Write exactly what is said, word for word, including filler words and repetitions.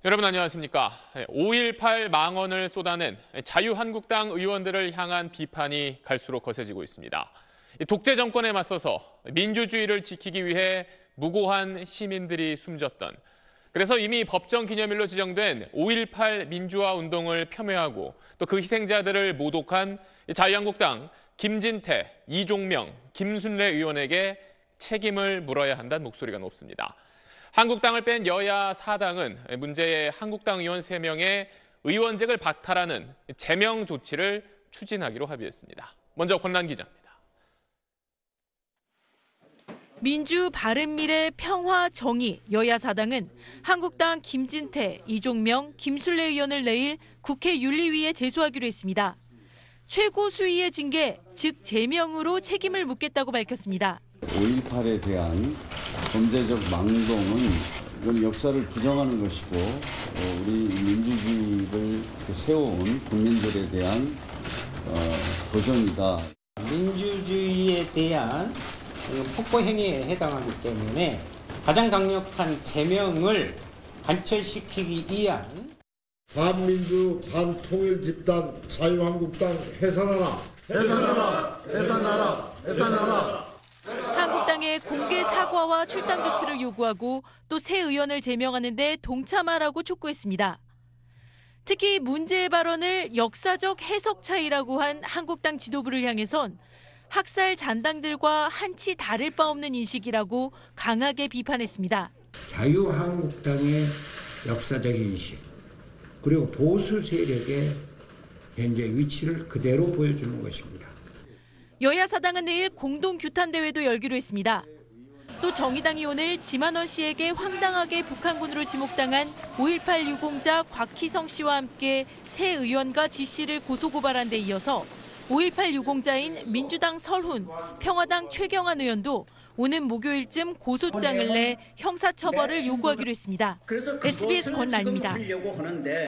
여러분 안녕하십니까. 오일팔 망언을 쏟아낸 자유한국당 의원들을 향한 비판이 갈수록 거세지고 있습니다. 독재 정권에 맞서서 민주주의를 지키기 위해 무고한 시민들이 숨졌던, 그래서 이미 법정 기념일로 지정된 오일팔 민주화 운동을 폄훼하고 또 그 희생자들을 모독한 자유한국당 김진태, 이종명, 김순례 의원에게 책임을 물어야 한다는 목소리가 높습니다. 한국당을 뺀 여야 사당은 문제의 한국당 의원 세 명의 의원직을 박탈하는 제명 조치를 추진하기로 합의했습니다. 먼저 권란 기자입니다. 민주, 바른미래, 평화, 정의 여야 사당은 한국당 김진태, 이종명, 김순례 의원을 내일 국회 윤리위에 제소하기로 했습니다. 최고 수위의 징계, 즉 제명으로 책임을 묻겠다고 밝혔습니다. 오일팔에 대한 범죄적 망동은 이건 역사를 부정하는 것이고 우리 민주주의를 세워온 국민들에 대한 도전이다. 민주주의에 대한 폭거 행위에 해당하기 때문에 가장 강력한 제명을 관철시키기 위한 반민주 반통일 집단 자유한국당 해산하라! 해산하라! 해산하라! 해산하라! 한국당의 공개 사과와 출당 조치를 요구하고 또 새 의원을 제명하는 데 동참하라고 촉구했습니다. 특히 문제의 발언을 역사적 해석 차이라고 한 한국당 지도부를 향해선 학살 잔당들과 한치 다를 바 없는 인식이라고 강하게 비판했습니다. 자유한국당의 역사적 인식, 그리고 보수 세력의 현재 위치를 그대로 보여주는 것입니다. 여야 사당은 내일 공동 규탄 대회도 열기로 했습니다. 또 정의당이 오늘 지만원 씨에게 황당하게 북한군으로 지목당한 오일팔 유공자 곽희성 씨와 함께 새 의원과 지 씨를 고소고발한 데 이어서 오일팔 유공자인 민주당 설훈, 평화당 최경환 의원도 오는 목요일쯤 고소장을 내 형사처벌을 요구하기로 했습니다. 에스비에스 권란입니다.